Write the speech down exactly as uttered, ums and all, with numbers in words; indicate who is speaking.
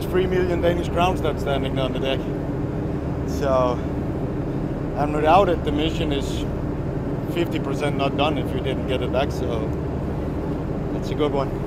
Speaker 1: it's three million Danish crowns that's standing on the deck. So, and without it, the mission is fifty percent not done if you didn't get it back. So, that's a good one.